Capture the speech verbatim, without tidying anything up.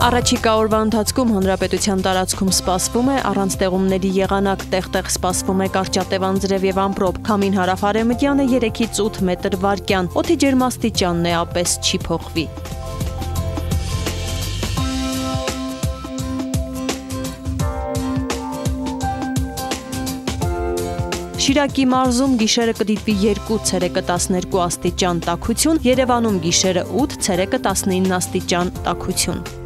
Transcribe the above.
Առաջիկա օրվա ընթացքում հանրապետության տարածքում սպասվում է առանց տեղումների եղանակ, տեղ-տեղ սպասվում է կարճատև անձրև եւ ամպրոպ, քամին հարավ-արևմտյան է երեքից ութ մետր վարկյան, օդի ջերմաստիճանն է ապես չի փոխվի։ Շիրակի մարզում գիշերը կդիտվի երկու, ցերեկը տասներկու աստիճան տաքություն, Երևանում գիշերը ութ, ցերեկը տասնինը աստիճան տաքություն։